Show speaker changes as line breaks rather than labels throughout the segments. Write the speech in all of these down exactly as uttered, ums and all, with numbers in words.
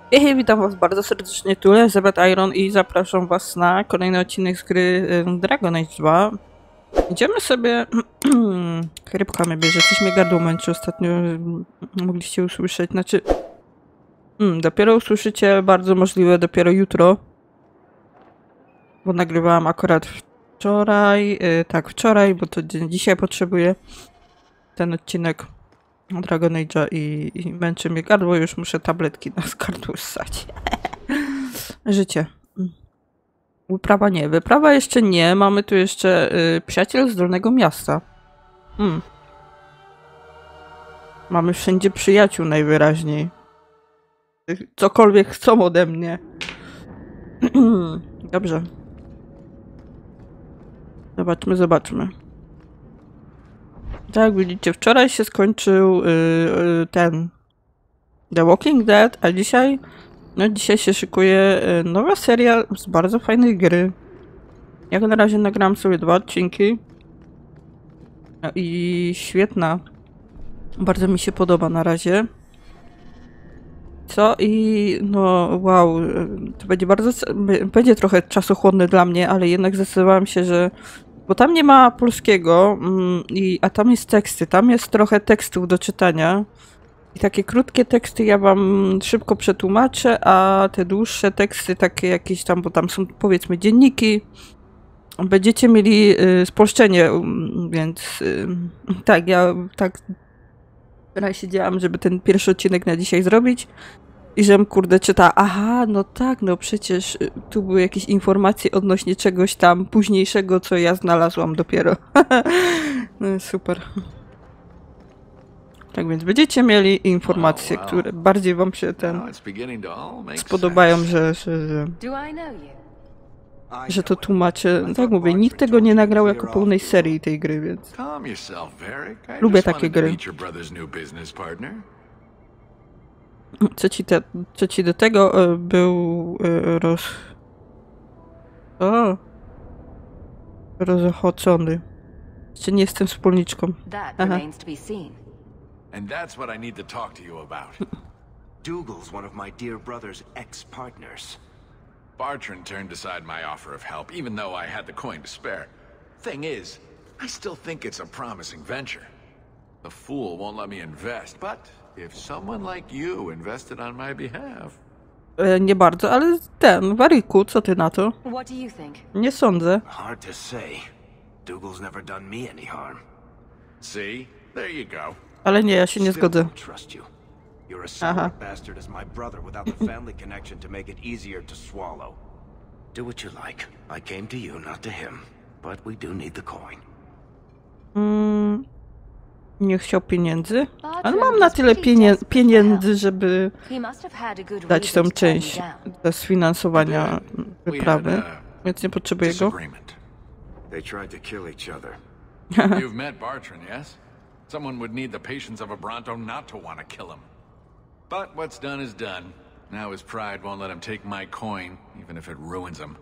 Hej, witam was bardzo serdecznie, tu Elizabeth Iron i zapraszam was na kolejny odcinek z gry y, Dragon Age dwa. Idziemy sobie... Rybka mnie bierze, coś mnie gardło męczy ostatnio, y, mogliście usłyszeć, znaczy... Mm, dopiero usłyszycie, bardzo możliwe dopiero jutro. Bo nagrywałam akurat wczoraj, y, tak wczoraj, bo to dzi- dzisiaj potrzebuję ten odcinek Dragon Age'a i, i męczy mnie gardło, już muszę tabletki na gardło ssać. Życie. Wyprawa nie. Wyprawa jeszcze nie. Mamy tu jeszcze y, przyjaciel z Dolnego Miasta. Hmm. Mamy wszędzie przyjaciół najwyraźniej. Cokolwiek chcą ode mnie. Dobrze. Zobaczmy, zobaczmy. Tak jak widzicie, wczoraj się skończył y, y, ten The Walking Dead, a dzisiaj no dzisiaj się szykuje y, nowa seria z bardzo fajnej gry. Jak na razie nagrałam sobie dwa odcinki. No i świetna. Bardzo mi się podoba na razie. Co? I no wow, to będzie bardzo, będzie trochę czasochłonne dla mnie, ale jednak zdecydowałam się, że bo tam nie ma polskiego, mm, i, a tam jest teksty, tam jest trochę tekstów do czytania. I takie krótkie teksty ja wam szybko przetłumaczę, a te dłuższe teksty, takie jakieś tam, bo tam są powiedzmy dzienniki, będziecie mieli y, spolszczenie, um, więc y, tak, ja tak teraz siedziałam, żeby ten pierwszy odcinek na dzisiaj zrobić i żem kurde czyta, aha, no tak, no przecież y, tu były jakieś informacje odnośnie czegoś tam późniejszego, co ja znalazłam dopiero. No, super. Tak więc będziecie mieli informacje,
Oh, wow.
które bardziej wam się
Now
ten
it's beginning to all make
spodobają,
sense.
że, że, że,
Do I know you?
że to tłumaczę. Tak mówię, nikt tego nie nagrał jako pełnej serii tej gry, więc
Calm yourself, Varric. I
lubię
just
takie
wanted to
gry.
meet your brother's new business partner.
Co ci, te, co ci do tego e, był e, roz... O! Rozochocony. Jeszcze nie jestem wspólniczką.
That
Aha.
remains to be seen.
And that's what I need to talk to you about.
Dougal's one of my dear brother's ex-partners.
Bartrand turned aside my offer of help, even though I had the coin to spare. Thing is, I still think it's a promising venture. The fool won't let me invest, but if someone like you invested on my behalf...
E, nie bardzo, ale ten, Wariku, co ty na to?
What do you think?
Nie sądzę.
Hard to say. Dougal's never done me any harm.
See? There you go.
Ale nie, ja się nie
Still
zgodzę.
don't trust you. You're a sour bastard as my brother without the family connection to make it easier to swallow. Do what you like. I came to you, not to him. But we do need the coin.
Mm, nie chciał pieniędzy, ale mam na tyle pienie pieniędzy, żeby
He must have had a good
dać
reason
tą
to turn me
część
down.
do sfinansowania
We had
wyprawy,
a
więc nie potrzebuję go.
disagreement.
They tried to kill each other.
You've met Bartrand, yes? Someone would need the patience of a Bronto not to want to kill him. But what's done is done. Now his pride won't let him take my coin, even if it ruins him.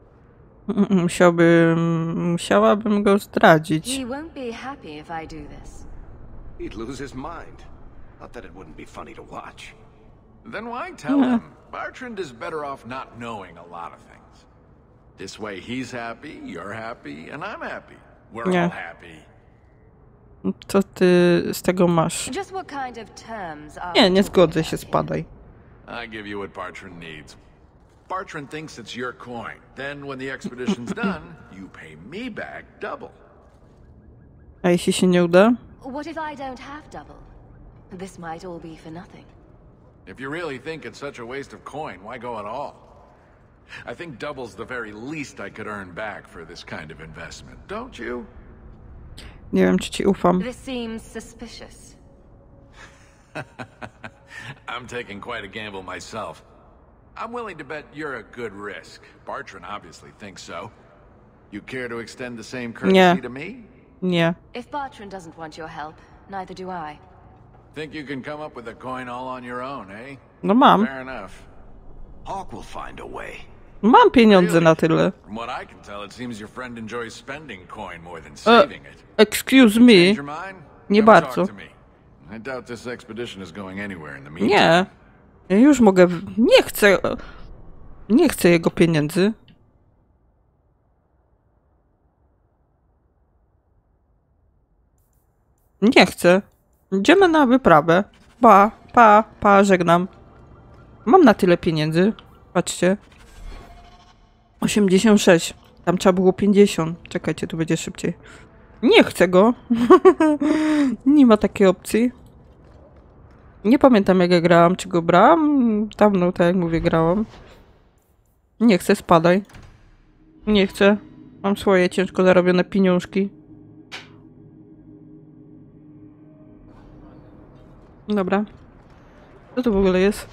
Musiałbym, musiałabym go zdradzić.
He won't be happy if I do this.
He'd lose his mind. Not that it wouldn't be funny to watch.
Then why tell him? Bartrand is better off not knowing a lot of things. This way he's happy, you're happy, and I'm happy. We're
Yeah.
all happy.
Co ty z tego masz?
Just what kind of terms are
Nie,
we
nie
talking
zgodzę
about
się,
here?
spadaj.
I give you what Bartrand needs. Bartrand thinks it's your coin. Then when the expedition's done, you pay me back double.
A jeśli się nie uda?
What if I don't have double? This might all be for nothing.
If you really think it's such a waste of coin, why go at all? I think double's the very least I could earn back for this kind of investment, don't you?
Nie wiem, czy ci ufam.
This seems suspicious.
I'm taking quite a gamble myself. I'm willing to bet you're a good risk. Bartrand obviously thinks so. You care to extend the same courtesy
Yeah.
to me?
Nie.
If Bartrand doesn't want your help, neither do I.
Think you can come up with a coin all on your own, eh?
No mam.
Fair enough.
Hawk will find a way.
Mam pieniądze na tyle.
From what I can tell, it seems your friend enjoys spending coin more than
E,
saving it.
excuse me.
Change your mind?
Nie
Come
bardzo.
talk to me. I doubt this expedition is going anywhere in the meantime.
Nie. Ja już mogę... Nie chcę... Nie chcę jego pieniędzy. Nie chcę. Idziemy na wyprawę. Pa, pa, pa, żegnam. Mam na tyle pieniędzy. Patrzcie. osiemdziesiąt sześć. Tam trzeba było pięćdziesiąt. Czekajcie, tu będzie szybciej. Nie chcę go. Nie ma takiej opcji. Nie pamiętam, jak ja grałam. Czy go brałam? Dawno, tak jak mówię, grałam. Nie chcę, spadaj. Nie chcę. Mam swoje ciężko zarobione pieniążki. Dobra. Co to w ogóle jest?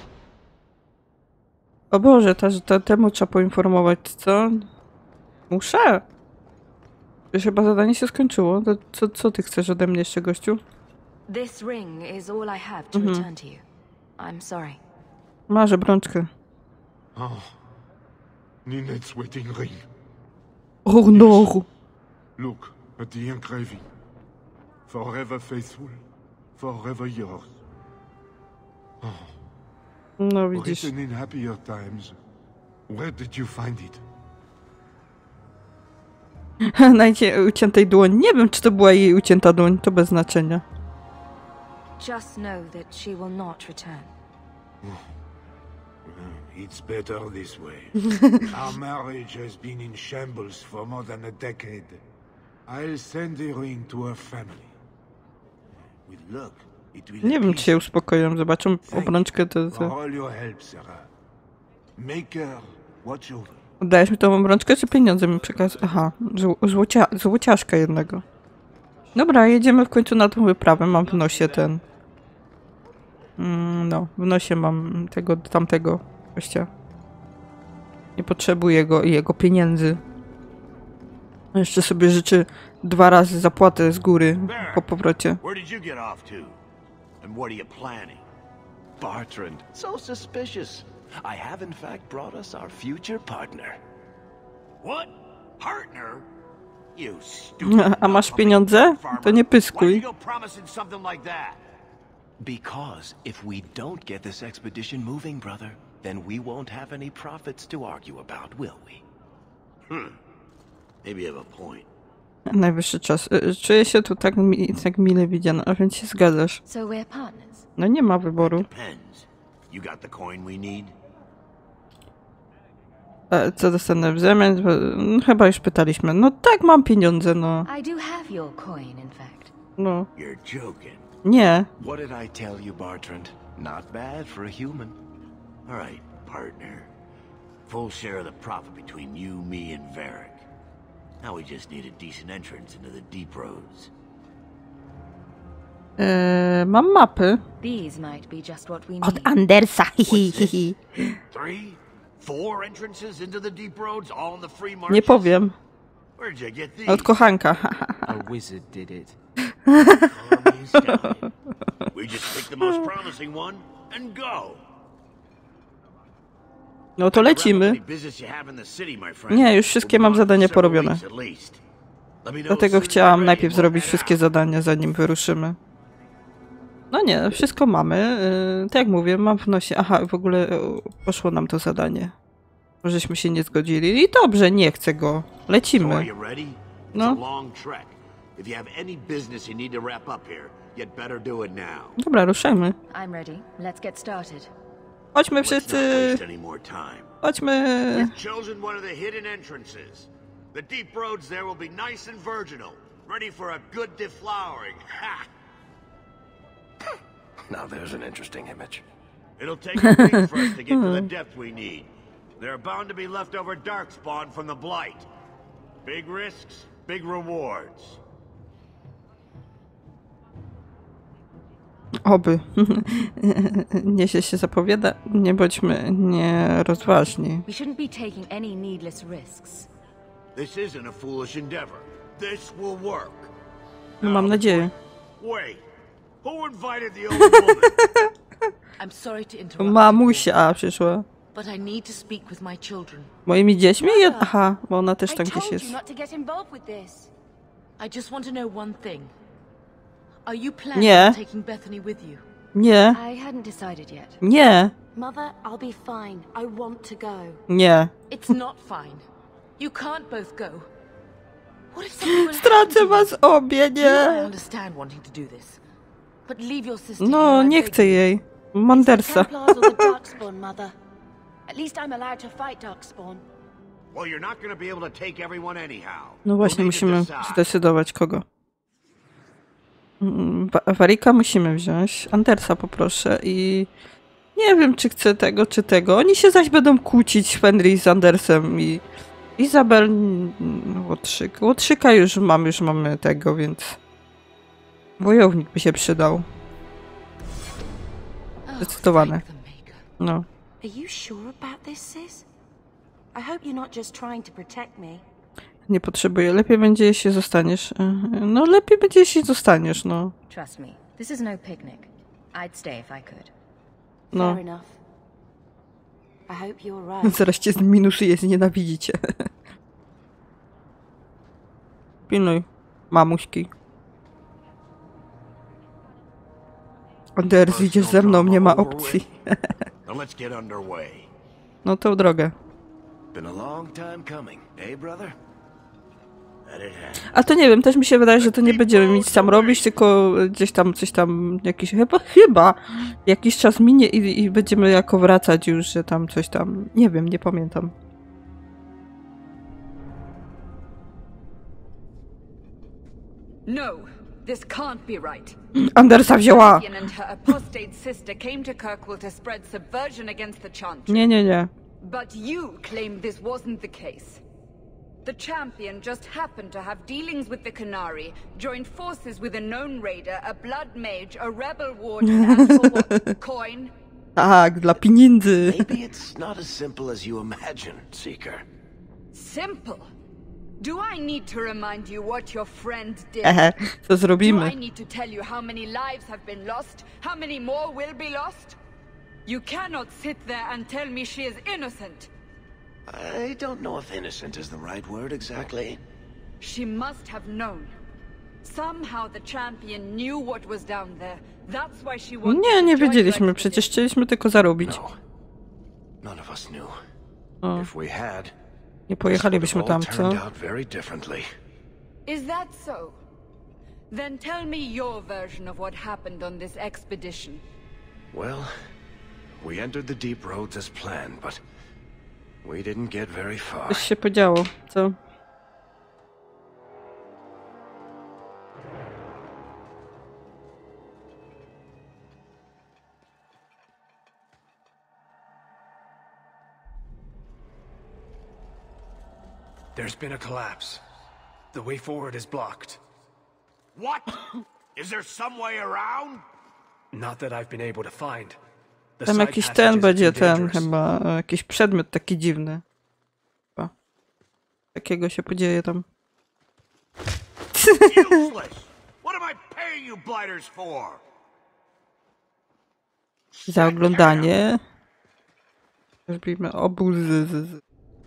O Boże, ta, ta, temu trzeba poinformować, co? Muszę. Już chyba zadanie się skończyło. To, co, co ty chcesz ode mnie jeszcze, gościu?
This ring is all I have to
Mhm.
return to you. I'm sorry.
Masz obrączkę.
Oh, Ninette's wedding ring.
Oh no!
Look at the engraving. Forever faithful, forever yours.
No widzisz.
Written in happier times. Where did you find it?
Na jej uciętej dłoni. Nie wiem, czy to była jej ucięta dłoń. To bez znaczenia.
Just know that she will not return.
It's better this way. Our marriage has been in shambles for more than a decade. I'll send the ring to her family. With luck, it will
Nie wiem, czy się uspokoją. Zobaczą
Thank
obrączkę, to...
you for
to...
all your help, Sarah. Make her watch over.
Oddajesz mi tą obrączkę, czy pieniądze mi przekaz... Aha, zł złocia złociaszka jednego. Dobra, jedziemy w końcu na tą wyprawę. Mam w nosie ten... Mm, no, w nosie mam tego, tamtego gościa. Nie potrzebuję go i jego pieniędzy. Jeszcze sobie życzę dwa razy zapłatę z góry po powrocie.
Where did you get off to? And what are you planning? Bartrand, so suspicious. I have in fact brought us our future partner. What? Partner? You stupid.
A masz pieniądze? To nie pyskuj.
Why you go promising something like that? Because if we don't get this expedition moving, brother, then we won't have any profits to argue about, will we? Hmm. Maybe you have a point.
Najwyższy czas. Y, Czuję się tu tak, mi tak mile widziana, a więc się zgadzasz.
So we're partners.
No nie ma wyboru.
Depends. You got the coin we need?
E, co dostanę w zamian? No, chyba już pytaliśmy. No tak, mam pieniądze, no.
I do have your coin, in fact.
No.
You're joking.
Nie.
What did I tell you, Bartrand? Not bad for a human. All right, partner. Full share of the profit between you, me, and Varric. Now we just need a decent entrance into the deep roads.
E, mam mapy.
These might be just what we
Od
need.
Andersa, hi, hi, hi, hi.
Three? Four entrances into the deep roads, all in the free marches?
Nie powiem.
Where'd you get these?
Od kochanka.
A wizard did it.
Army style. We just pick the most promising one and go.
No to lecimy. Nie, już wszystkie mam zadania porobione. Dlatego chciałam najpierw zrobić wszystkie zadania, zanim wyruszymy. No nie, wszystko mamy. Yy, tak jak mówię, mam w nosie... Aha, w ogóle yy, poszło nam to zadanie. Żeśmy się nie zgodzili. I dobrze, nie chcę go. Lecimy. No. Dobra, ruszajmy.
I'm ready. Let's get started.
Chodźmy wszyscy! Chodźmy!
We've chosen one of the hidden entrances. The deep roads there will be nice and virginal, ready for a good deflowering. Ha!
Now there's an interesting image.
It'll take a week for us to get to the depth we need. There are bound to be leftover darkspawn from the Blight. Big risks, big rewards.
Oby. Niesie się zapowiada. Nie bądźmy nierozważni.
We shouldn't be taking any needless risks.
This isn't a foolish endeavor. This will work.
No, mam nadzieję.
Wait. Who invited the old woman?
I'm sorry to interrupt.
Mamusia przyszła.
But I need to speak with my children.
Moimi dziećmi? Aha, bo ona też tam gdzieś jest.
I just want to know one thing. Are you planning
Nie.
on taking Bethany with you?
Nie.
I hadn't decided yet.
Nie.
Mother, I'll be fine. I want to go.
Nie.
It's not fine. You can't both go. What if something will happen
Stracę
to
was
you?
obie,
I
nie.
understand wanting to do this. But leave your sister
No,
here, I
nie
beg
chcę
you.
jej.
The
Mandersa.
Templars or the Darkspawn, Mother? At least I'm allowed to fight Darkspawn.
Well, you're not gonna be able to take everyone anyhow.
No właśnie,
We'll need to
musimy
decide.
zdecydować kogo. Mm, Wa- Warika musimy wziąć. Andersa poproszę i... Nie wiem, czy chcę tego, czy tego. Oni się zaś będą kłócić, Fenris z Andersem i... Izabel... mm, Łotrzyk. Łotrzyka już mam, już mamy tego, więc... Wojownik by się przydał.
Oh,
Zdecydowane.
thank the maker.
No.
Are you sure about this, sis? I hope you're not just trying to protect me.
Nie potrzebuję. Lepiej będzie, jeśli zostaniesz. E, No, lepiej będzie, jeśli zostaniesz, no.
Trust me, this is no picnic. I'd stay if I could.
No.
Fair enough. I hope you're right.
Zaraz cię zminusuje, znienawidzicie. Pilnuj, mamuśki. Anders, idziesz ze mną, nie ma opcji.
Now let's get underway.
No tą drogę.
Been a long time coming, eh, brother? That it has.
A to nie wiem, też mi się wydaje, że to nie będziemy nic tam robić, tylko gdzieś tam coś tam, jakiś, chyba, chyba jakiś czas minie i, i będziemy jako wracać już, że tam coś tam, nie wiem, nie pamiętam.
No, this can't be right.
Andersa wzięła!
Champion and her apostate sister came to Kirkwall to spread subversion against the Chantry.
Nie, nie, nie.
But you claim this wasn't the case. The Champion just happened to have dealings with the Canary, joined forces with a known raider, a blood mage, a rebel warden, and for what? Coin?
Tak, dla pieniędzy.
Maybe it's not as simple as you imagine, Seeker.
Simple. Do I need to remind you what your friend did?
Ehe, co
Do
zrobimy?
I need to tell you how many lives have been lost? How many more will be lost? You cannot sit there and tell me she is innocent.
I don't know if innocent is the right word exactly.
She must have known. Somehow the Champion knew what was down there. That's why she wanted
Nie, nie
to join
wiedzieliśmy,
your
przecież
expedition.
chcieliśmy tylko zarobić.
No. None of us knew.
O,
If we had,
nie
this
pojechalibyśmy
would have
tam,
all
co?
turned out very differently.
Is that so? Then tell me your version of what happened on this expedition.
Well, we entered the deep roads as planned, but we didn't get very far.
Coś się podziało, co?
There's been a collapse. The way forward is blocked.
What? Is there some way around?
Not that I've been able to find. The
Tam
side
jakiś
passages
ten
are
będzie
too
ten
dangerous.
chyba, e, jakiś przedmiot taki dziwny. Chyba. Takiego się podzieje tam.
Useless! What am I paying you blighters for?
Za oglądanie. Robimy obóz. z- z- z-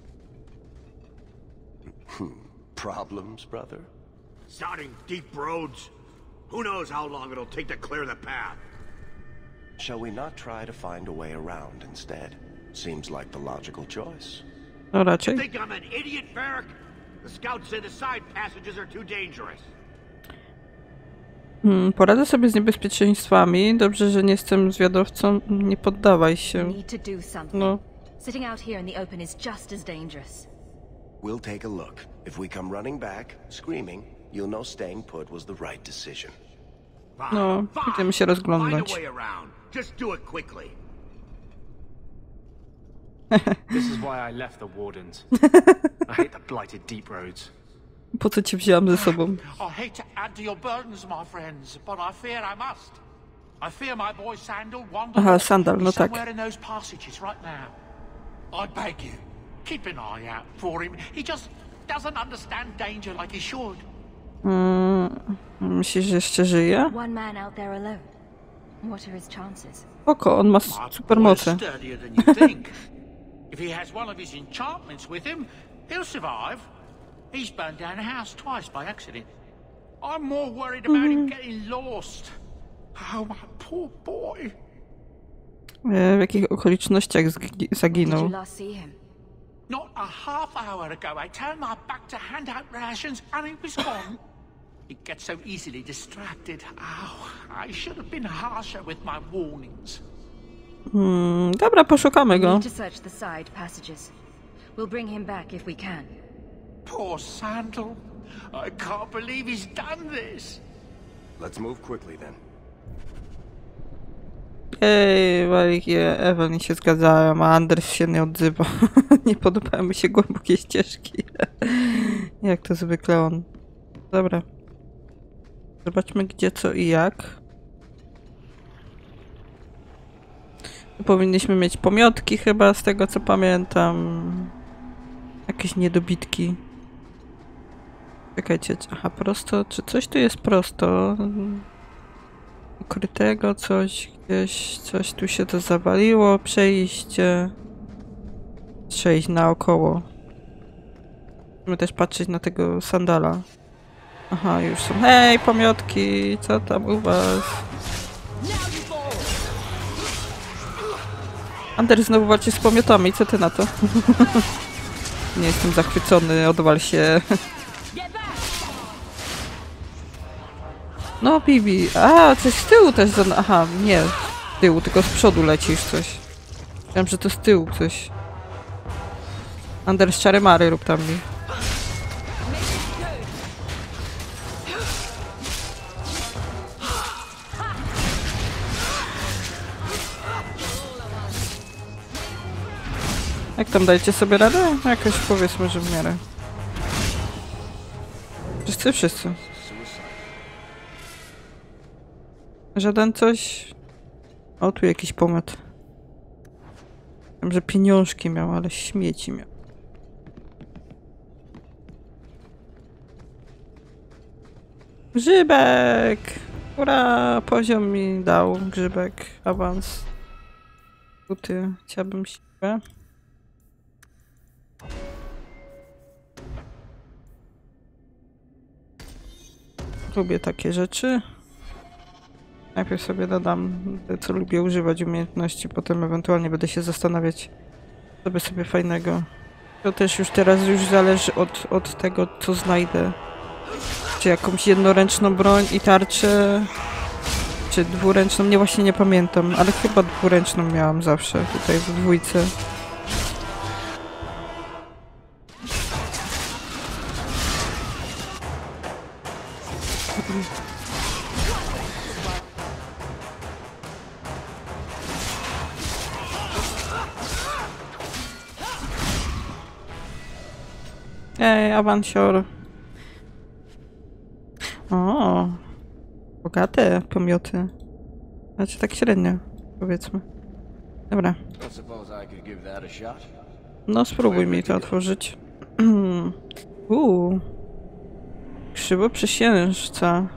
Problems, brother? Starting deep roads? Who knows how long it'll take to clear the path? Shall we not try to find a way around instead? Seems like the logical choice.
No raczej.
Think I'm an idiot, Varric? The scouts say the side passages are too dangerous.
Hmm, poradzę sobie z niebezpieczeństwami. Dobrze, że nie jestem zwiadowcą. Nie poddawaj
You
się.
need to do something.
No.
Sitting out here in the open is just as dangerous.
We'll take a look. If we come running back, screaming, you'll know staying put was the right decision.
No, będziemy się rozglądać.
Find a way around. Just do it quickly.
This is why I left the Wardens. I hate the blighted deep roads.
Po co cię wziąłem ze sobą?
I hate to add to your burdens, my friends, but I fear I must. I fear my boy Sandal wanders
Aha, Sandal, no tak.
somewhere in those passages right now. I beg you, keep an eye out for him. He just doesn't understand danger like he should.
Mm, myślisz, że jeszcze żyje?
One man out there alone. What are his chances?
Oko, on ma
My
super
boy's
moce.
sturdier than you think. If he has one of his enchantments with him, he'll survive. He's burned down a house twice by accident. I'm more worried about him getting lost. Oh, my poor boy.
W jakich okolicznościach zaginął?
Did you last see him?
Not a half hour ago, I turned my back to hand out rations and he was gone. He gets so easily distracted. Oh, I should have been harsher with my warnings.
Hmm, dobra, poszukamy go.
Need to search the side passages. We'll bring him back if we can.
Poor Sandal. I can't believe he's done this.
Let's move quickly then.
Ej, Walikie, Ewan się zgadzają, a Anders się nie odzywa. Nie podobają mi się głębokie ścieżki. Jak to zwykle on. Dobra. Zobaczmy gdzie, co i jak. Powinniśmy mieć pomiotki chyba, z tego co pamiętam. Jakieś niedobitki. Czekajcie, aha, prosto, czy coś tu jest prosto? Ukrytego coś gdzieś, coś tu się to zawaliło, przejście. Przejść naokoło. Musimy też patrzeć na tego sandala. Aha, już są. Hej, pomiotki, co tam u was? Anders znowu walczy z pomiotami, co ty na to? Nie jestem zachwycony, odwal się. No, Bibi. A, coś z tyłu też. Za... Aha, nie z tyłu, tylko z przodu lecisz coś. Wiem, że to z tyłu coś. Anders, czary mary rób tam mi. Jak tam dajcie sobie radę? Jakoś powiedzmy, że w miarę. Wszyscy, wszyscy. Żaden coś... O, tu jakiś pomiot. Wiem, że pieniążki miał, ale śmieci miał. Grzybek! Ura! Poziom mi dał grzybek. Awans. Buty. Chciałbym siłę. Lubię takie rzeczy. Najpierw sobie dodam te, co lubię używać umiejętności, potem ewentualnie będę się zastanawiać, co by sobie fajnego. To też już teraz już zależy od, od tego, co znajdę. Czy jakąś jednoręczną broń i tarczę, czy dwuręczną, nie właśnie nie pamiętam, ale chyba dwuręczną miałam zawsze tutaj w dwójce. Ej, awansior. O, bogate pomioty. Znaczy tak średnio, powiedzmy. Dobra. No spróbuj mi to otworzyć. Uuu. Krzywoprzysiężca.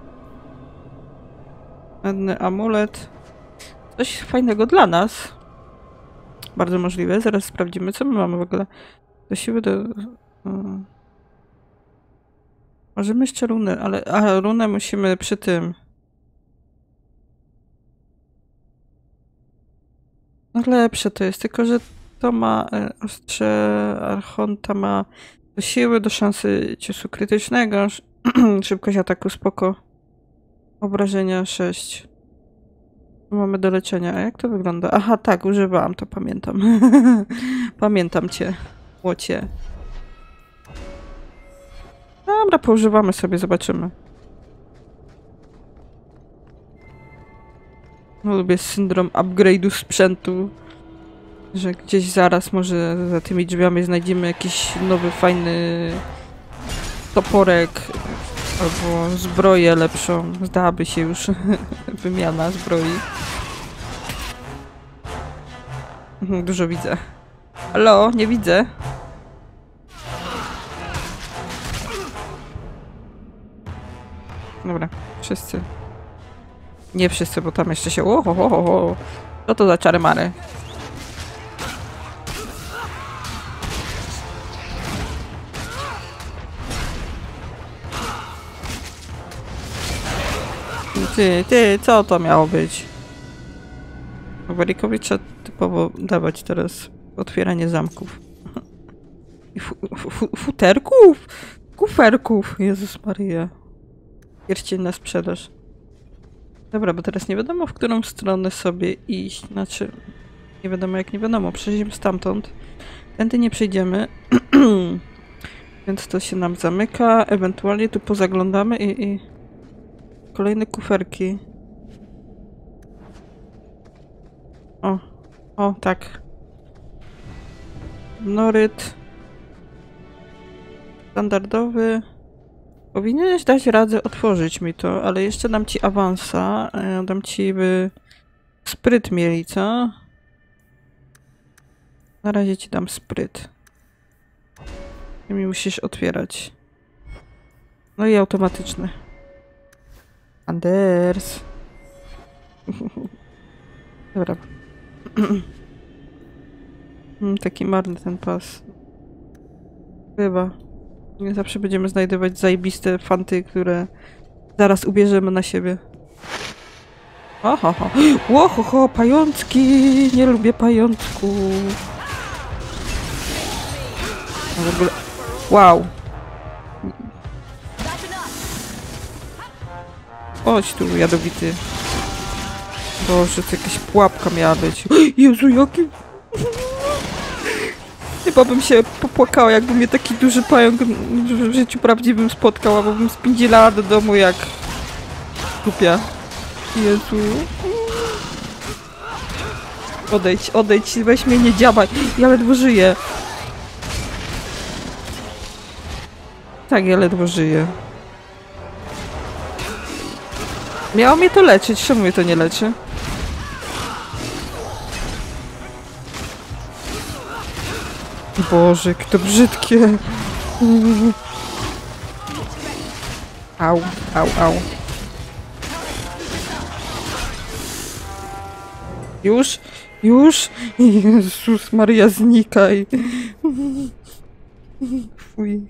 Ładny amulet. Coś fajnego dla nas. Bardzo możliwe. Zaraz sprawdzimy, co my mamy w ogóle. Do siły do... Hmm. Możemy jeszcze runę, ale... A, runę musimy przy tym. No lepsze to jest, tylko że to ma e, ostrze Archonta ma do siły, do szansy ciosu krytycznego, szybkość ataku spoko, obrażenia sześć. Mamy do leczenia. A jak to wygląda? Aha, tak, używałam, to pamiętam. Pamiętam cię, łocie. Dobra, poużywamy sobie, zobaczymy. No, lubię syndrom upgrade'u sprzętu, że gdzieś zaraz może za tymi drzwiami znajdziemy jakiś nowy, fajny toporek albo zbroję lepszą. Zdałaby się już wymiana zbroi. Dużo widzę. Halo, nie widzę. Dobra, wszyscy. Nie wszyscy, bo tam jeszcze się... Ohohoho. Co to za czary mary? Ty, ty, co to miało być? Warwickowi trzeba typowo dawać teraz otwieranie zamków. I fu fu futerków? Kuferków! Jezus Maryja. Pierścień na sprzedaż. Dobra, bo teraz nie wiadomo, w którą stronę sobie iść. Znaczy, nie wiadomo jak nie wiadomo. Przejdziemy stamtąd. Tędy nie przejdziemy. Więc to się nam zamyka. Ewentualnie tu pozaglądamy i... i... Kolejne kuferki. O. O, tak. Noryt. Standardowy. Powinieneś dać radę otworzyć mi to, ale jeszcze dam ci awansa. Dam ci by spryt mieli, co? Na razie ci dam spryt. Ty mi musisz otwierać. No i automatyczny. Anders. Dobra. Taki marny ten pas. Chyba. Nie zawsze będziemy znajdować zajebiste fanty, które zaraz ubierzemy na siebie. Oho, ho. Łoho, ho, pajączki! Nie lubię pajączków. No w ogóle... Wow. Chodź tu, jadowity. Boże, to jakaś pułapka miała być. Jezu, jaki... Chyba bym się popłakała, jakby mnie taki duży pająk w życiu prawdziwym spotkał, bo bym spędzilała do domu jak... głupia. Jezu. Odejdź, odejdź, weź mnie, nie działaj. Ja ledwo żyję. Tak, ja ledwo żyję. Miało mnie to leczyć, czemu mnie to nie leczy? Boże, jak to brzydkie. Au, au, au. Już? Już? Jezus Maria, znikaj. Fuj.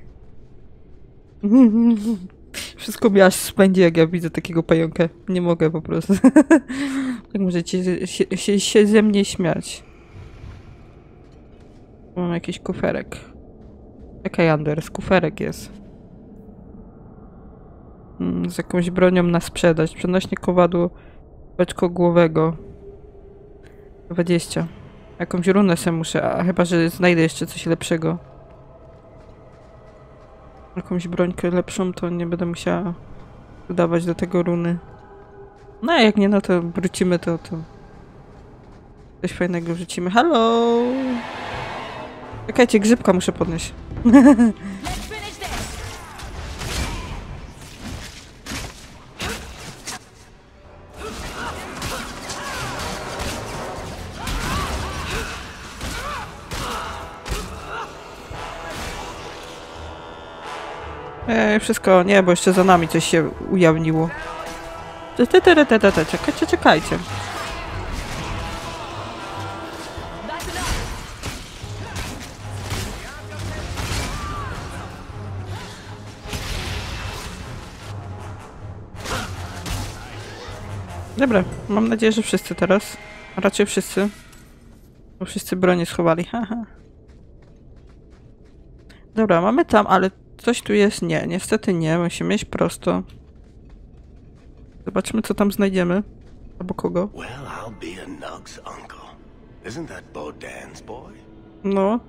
Wszystko mi aż spędzi, jak ja widzę takiego pająka. Nie mogę po prostu. Tak możecie się, się, się ze mnie śmiać. Mam jakiś kuferek. Czekaj, Anders, kuferek jest. Hmm, z jakąś bronią na sprzedaż. Przenośnie kowadło beczkogłowego. dwadzieścia. Jakąś runę sobie muszę, a chyba, że znajdę jeszcze coś lepszego. Jakąś brońkę lepszą, to nie będę musiała dodawać do tego runy. No a jak nie, no to wrócimy, to, to coś fajnego wrzucimy. Halo! Czekajcie, grzybka muszę podnieść. Ej, wszystko, nie, bo jeszcze za nami coś się ujawniło. Te, te, te, te, te, te. Czekajcie, czekajcie. Dobra, mam nadzieję, że wszyscy teraz. A raczej wszyscy. Bo wszyscy broni schowali, haha. Dobra, mamy tam, ale coś tu jest? Nie, niestety nie. Musimy iść prosto. Zobaczmy, co tam znajdziemy. Albo kogo. No.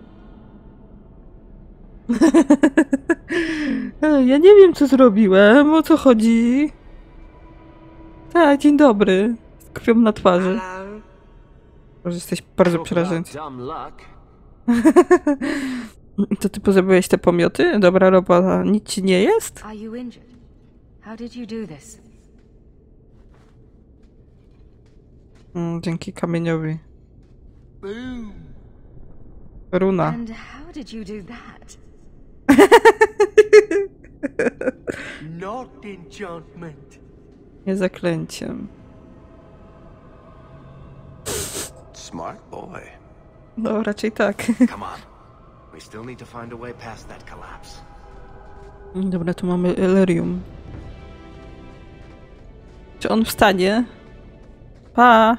Ja nie wiem, co zrobiłem. O co chodzi? Tak, dzień dobry. Z krwią na twarzy. Może jesteś bardzo przerażający. To ty pozabijałeś te pomioty? Dobra robota. Nic ci nie jest? Mm, dzięki kamieniowi. Runa.
Not enchantment.
Nie zaklęciem.
Smart boy.
No, raczej tak.
Come on. We still need to find a way past that collapse.
Dobra, tu mamy Elerium. Czy on wstanie? Pa!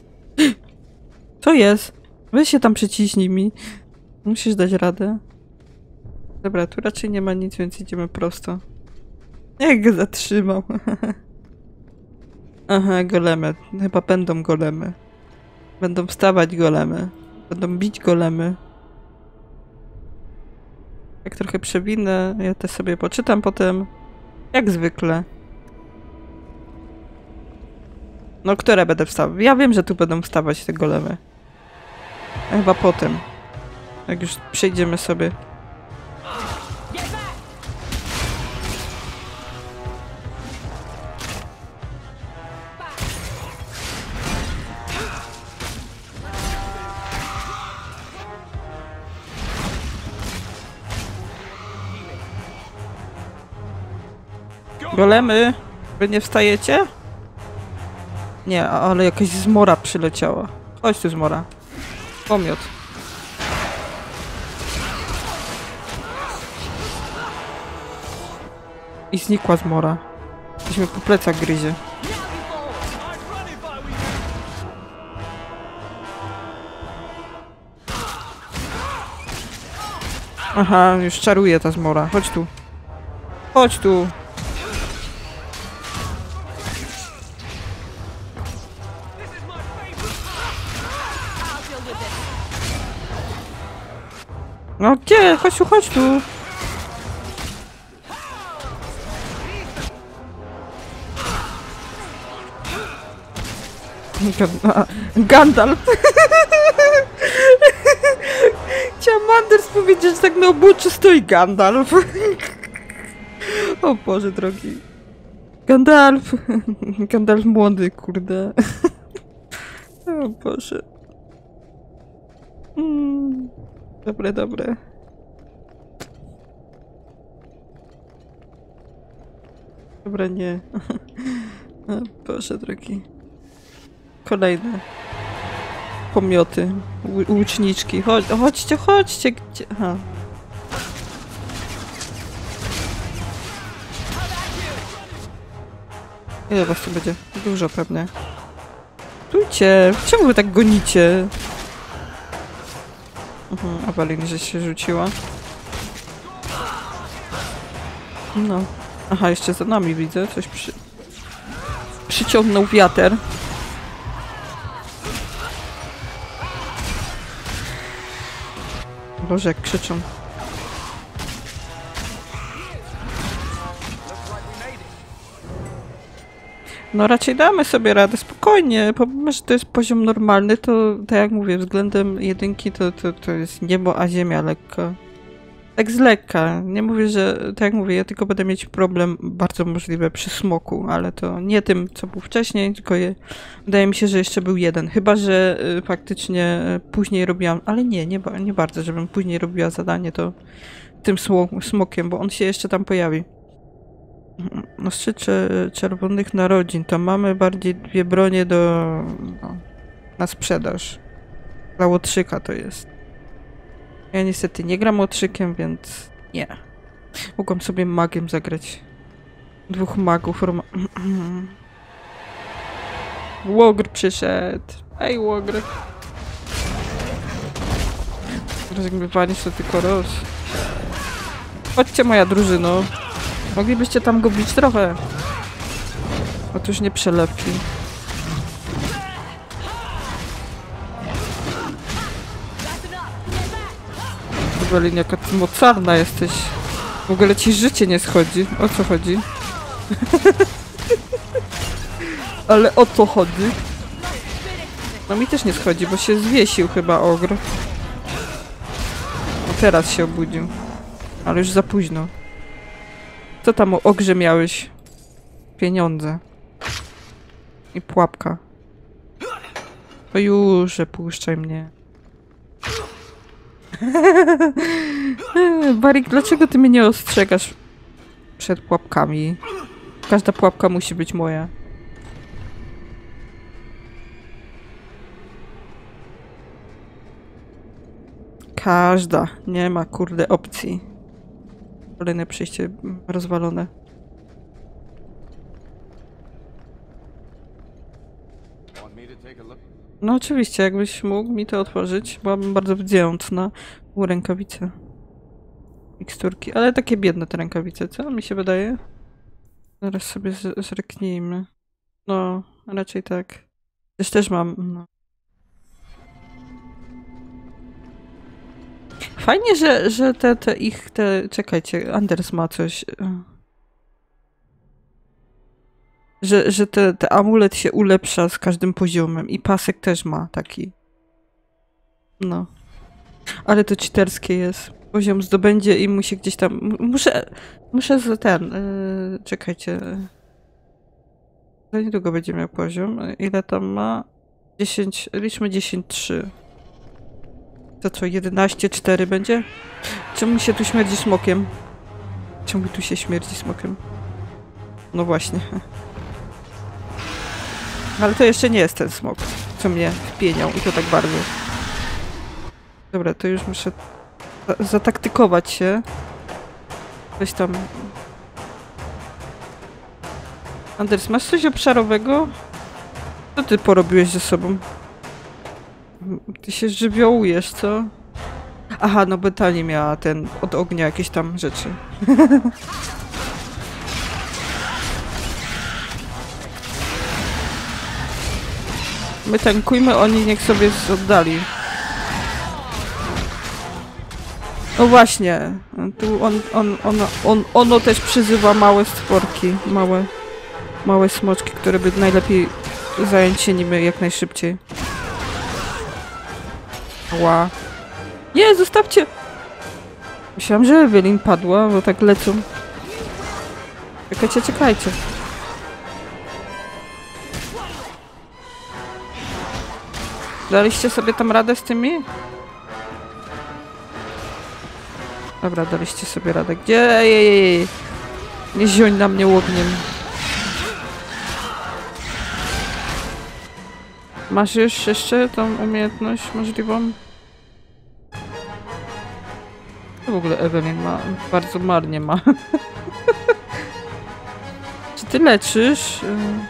Co jest? Weź się tam przyciśnij mi. Musisz dać radę. Dobra, tu raczej nie ma nic, więc idziemy prosto. Jak go zatrzymał? Aha, golemy. Chyba będą golemy. Będą wstawać golemy. Będą bić golemy. Jak trochę przewinę, ja te sobie poczytam potem. Jak zwykle. No, które będę wstawał? Ja wiem, że tu będą wstawać te golemy. A chyba potem. Jak już przejdziemy sobie. Golemy, wy nie wstajecie? Nie, ale jakaś zmora przyleciała. Chodź tu, zmora. Pomiot. I znikła zmora. Coś mi po plecach gryzie. Aha, już czaruje ta zmora. Chodź tu. Chodź tu. No gdzie? Chodź tu, chodź tu. Gandalf. Chciałam Anders powiedzieć, że tak na obłoczu stoi Gandalf. O Boże drogi. Gandalf. Gandalf młody, kurde. O Boże. Mm. Dobre, dobre. Dobra, nie. O Boże drogi. Kolejne. Pomioty. Ł łuczniczki. Chodź, chodźcie, chodźcie. Gdzie? Aha. Ile was tu będzie? Dużo pewnie. Stójcie! Czemu wy tak gonicie? Mhm, Awalin, że się rzuciła. No. Aha, jeszcze za nami widzę. Coś przy... przyciągnął wiatr. Boże, jak krzyczą. No raczej damy sobie radę, spokojnie, pomimo, że to jest poziom normalny, to tak jak mówię, względem jedynki to, to, to jest niebo, a ziemia lekko. Tak z lekka. Nie mówię, że, tak jak mówię, ja tylko będę mieć problem bardzo możliwe przy smoku, ale to nie tym, co był wcześniej, tylko je, wydaje mi się, że jeszcze był jeden. Chyba, że y, faktycznie y, później robiłam, ale nie, nie, nie bardzo, żebym później robiła zadanie to tym smok, smokiem, bo on się jeszcze tam pojawi. No szczycie czerwonych narodzin, to mamy bardziej dwie bronie do... No, na sprzedaż. Dla łotrzyka to jest. Ja niestety nie gram łotrzykiem, więc nie. Mogłam sobie magiem zagrać. Dwóch magów. Roma... Łogr przyszedł. Ej, łogr. Rozgrywanie to tylko roz. Chodźcie, moja drużyno. Moglibyście tam go bić trochę. Otóż nie przelewki. Awalin, jaka ty mocarna jesteś. W ogóle ci życie nie schodzi. O co chodzi? Ale o co chodzi? No mi też nie schodzi, bo się zwiesił chyba ogr. No teraz się obudził. Ale już za późno. Co tam o ogrze miałeś? Pieniądze. I pułapka. To już, że puszczaj mnie. Barik, dlaczego ty mnie nie ostrzegasz przed pułapkami? Każda pułapka musi być moja. Każda. Nie ma, kurde, opcji. Kolejne przejście rozwalone. No oczywiście, jakbyś mógł mi to otworzyć, byłabym bardzo wdzięczna. U, rękawice. Miksturki, ale takie biedne te rękawice, co mi się wydaje? Zaraz sobie z zreknijmy. No, raczej tak. Też też mam, no. Fajnie, że, że te, te ich, te... Czekajcie, Anders ma coś. Że, że te, te amulet się ulepsza z każdym poziomem i pasek też ma taki. No. Ale to cheaterskie jest. Poziom zdobędzie i musi gdzieś tam... Muszę... Muszę za ten... Yy, czekajcie. Za niedługo będzie miał poziom. Ile tam ma? dziesięć... Liczmy dziesięć trzy. To co? jedenaście cztery będzie? Czemu się tu śmierdzi smokiem? Czemu tu się śmierdzi smokiem? No właśnie. Ale to jeszcze nie jest ten smok, co mnie wpieniał i to tak bardzo. Dobra, to już muszę zataktykować się. Coś tam... Anders, masz coś obszarowego? Co ty porobiłeś ze sobą? Ty się żywiołujesz, co? Aha, no Betani miała ten od ognia jakieś tam rzeczy. My tankujmy, oni niech sobie oddali. No właśnie, tu on, on, ono, on, ono też przyzywa małe stworki, małe, małe smoczki, które by najlepiej zająć się nimi jak najszybciej. Ła. Nie, zostawcie! Myślałam, że Evelyn padła, bo tak lecą. Czekajcie, czekajcie. Daliście sobie tam radę z tymi? Dobra, daliście sobie radę. Gdzie? Ej, ej, ej. Nie zioń na mnie ogniem. Masz już jeszcze tą umiejętność możliwą? To w ogóle Evelyn ma, bardzo marnie ma. Czy ty leczysz?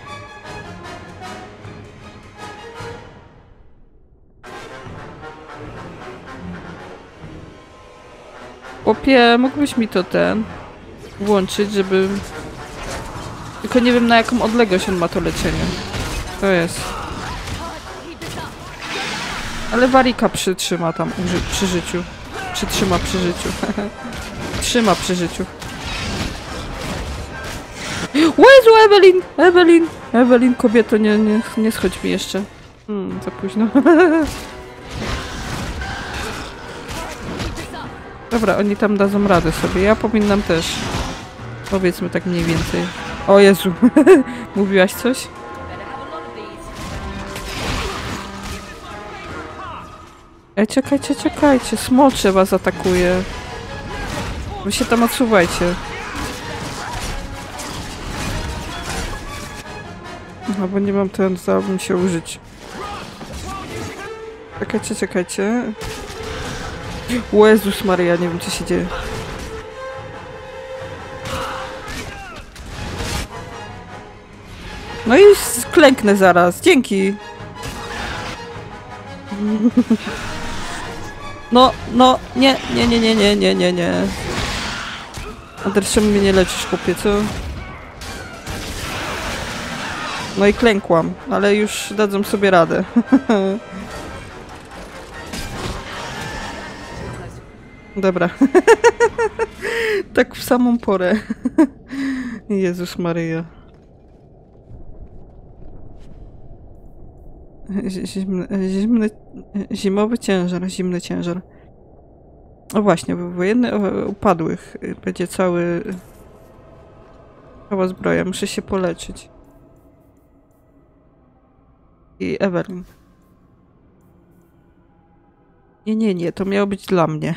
Chłopie, mógłbyś mi to ten włączyć, żeby... Tylko nie wiem, na jaką odległość on ma to leczenie. To jest. Ale Warika przytrzyma tam przy życiu. Przytrzyma przy życiu. Trzyma przy życiu. O Jezu, Evelyn! Evelyn! Evelyn, kobieto, nie, nie, nie schodź mi jeszcze. Hmm, za późno. Dobra, oni tam dadzą radę sobie. Ja powinnam też. Powiedzmy tak mniej więcej. O Jezu. Mówiłaś coś? Ej, czekajcie, czekajcie. Smocze was atakuje. Wy się tam odsuwajcie. No bo nie mam ten, zdałabym się użyć. Czekajcie, czekajcie. O Jezus Maria, nie wiem co się dzieje. No i klęknę zaraz. Dzięki. No, no, nie, nie, nie, nie, nie, nie, nie, nie. Anders, czemu mnie nie leczysz, chłopie, co? No i klękłam, ale już dadzą sobie radę. Dobra. Tak w samą porę. Jezus Maryja. Zimny, zimny, zimowy ciężar, zimny ciężar. O właśnie, wojenny upadłych. Będzie cały... Cała zbroja. Muszę się poleczyć. I Evelyn. Nie, nie, nie. To miało być dla mnie.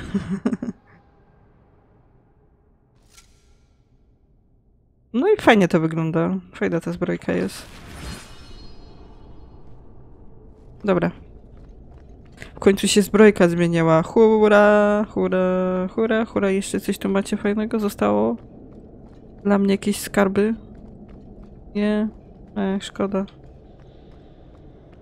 No i fajnie to wygląda. Fajna ta zbrojka jest. Dobra. W końcu się zbrojka zmieniała. Hura, hura, hura, hura. Jeszcze coś tu macie fajnego? Zostało? Dla mnie jakieś skarby? Nie? Ech, szkoda.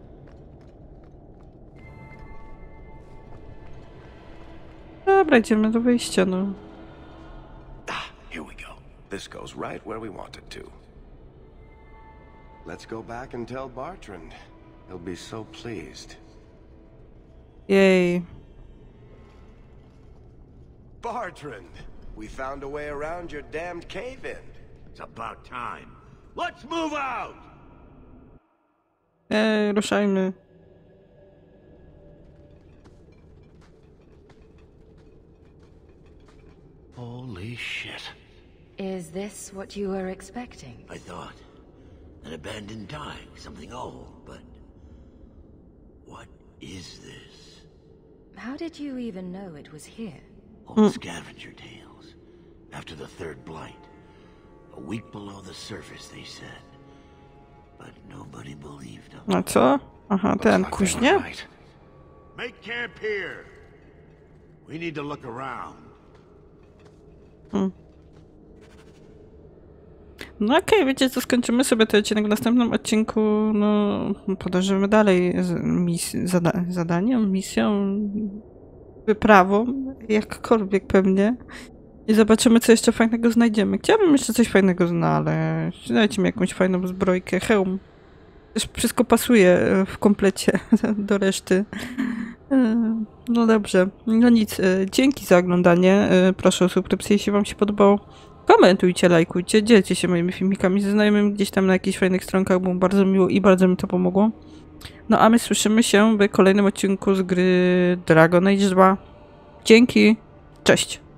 dobra, idziemy do wyjścia, no.
Ah, here we go. This goes right where we want it to. Let's go back and tell Bartrand. He'll be so pleased.
Jej.
Bartrand, we found a way around your damned cave-in.
It's about time. Let's move out!
Ej, ruszajmy.
Holy shit.
Is this what you were expecting?
I thought. An abandoned dike, something old, but... What is this?
How did you even know it was here?
Old
Mm.
scavenger tales. After the third blight. A week below the surface, they said. But nobody believed them.
A co? Aha, ten kuźnie?
Make camp here. We need to look around.
Hmm. No okej, okay, wiecie co, skończymy sobie ten odcinek w następnym odcinku, no podążymy dalej z mis zada zadaniem, misją, wyprawą, jakkolwiek pewnie. I zobaczymy, co jeszcze fajnego znajdziemy. Chciałabym jeszcze coś fajnego znaleźć. Dajcie mi jakąś fajną zbrojkę, hełm. Też wszystko pasuje w komplecie do reszty. No dobrze, no nic. Dzięki za oglądanie. Proszę o subskrypcję, jeśli wam się podobało. Komentujcie, lajkujcie, dzielcie się moimi filmikami ze znajomymi gdzieś tam na jakichś fajnych stronkach, było bardzo miło i bardzo mi to pomogło. No a my słyszymy się w kolejnym odcinku z gry Dragon Age dwa. Dzięki, cześć!